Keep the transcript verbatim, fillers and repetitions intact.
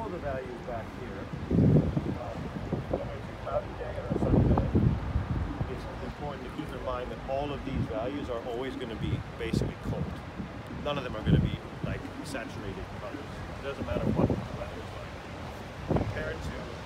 all of the values back here, uh, whether it's a cloudy day or a sunny day, it's important to keep in mind that all of these values are always going to be basically cold. None of them are going to be like saturated colors. It doesn't matter what the weather is like. Compared to